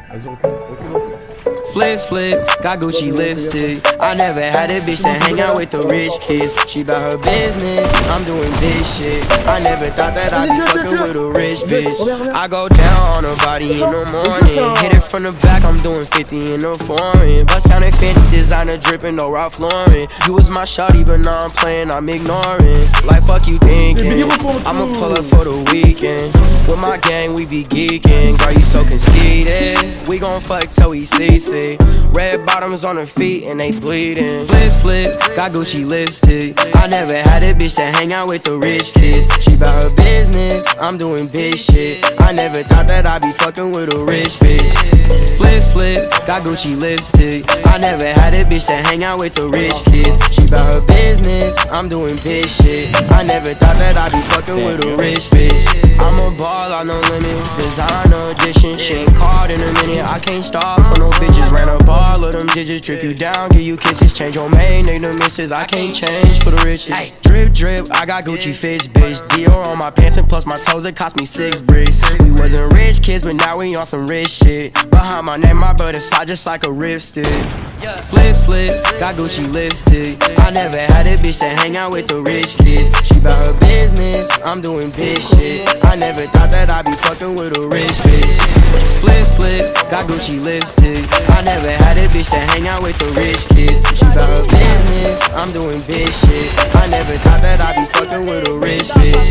Vas-y, recule. Flip, flip, got Gucci lipstick. I never had a bitch that hang out with the rich kids. She bout her business, I'm doing this shit. I never thought that I'd be fucking with a rich bitch. I go down on her body in the morning. Hit it from the back, I'm doing 50 in the foreign. Bust down at Fendi, designer dripping, no Ralph Lauren. You was my shawty, but now I'm playing, I'm ignoring. Like fuck you thinking, I'ma pull up for the weekend. With my gang, we be geeking. Girl, you so conceited. We gon' fuck till we CC. Red bottoms on her feet and they bleeding. Flip, flip, got Gucci lipstick. I never had a bitch that hang out with the rich kids. She bout her business, I'm doing big shit. I never thought that I'd be fucking with a rich bitch. Flip, flip, got Gucci lipstick. I never had a bitch that hang out with the rich kids. She bout her business, I'm doing big shit. I never thought that I'd be fucking with a rich bitch. I'm a ball, I no limit. Designer edition, she ain't called in a minute. I can't stop for no bitches. Ran up all of them digits, trip you down, give you kisses. Change your main nigga misses, I can't change for the riches. Ay, drip, drip, I got Gucci fits, bitch. Dior on my pants and plus my toes, it cost me 6 bricks. We wasn't rich kids, but now we on some rich shit. Behind my name, my brother slide just like a ripstick. Flip, flip, got Gucci lipstick. I never had a bitch that hang out with the rich kids. She bout her business, I'm doing big shit. I never thought that I'd be fucking with a rich bitch. Flip, flip, got Gucci lipstick. I never had a bitch that hang out with the rich kids. She bout her business, I'm doing big shit. I never thought that I'd be fucking with a rich bitch.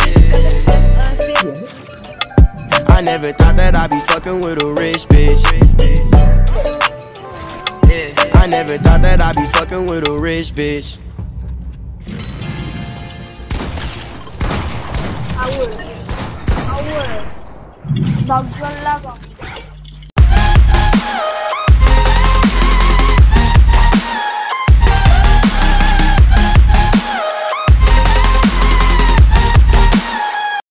I never thought that I'd be fucking with a rich bitch. I never thought that I'd be fucking with a rich bitch. I would. Bagul lah bang.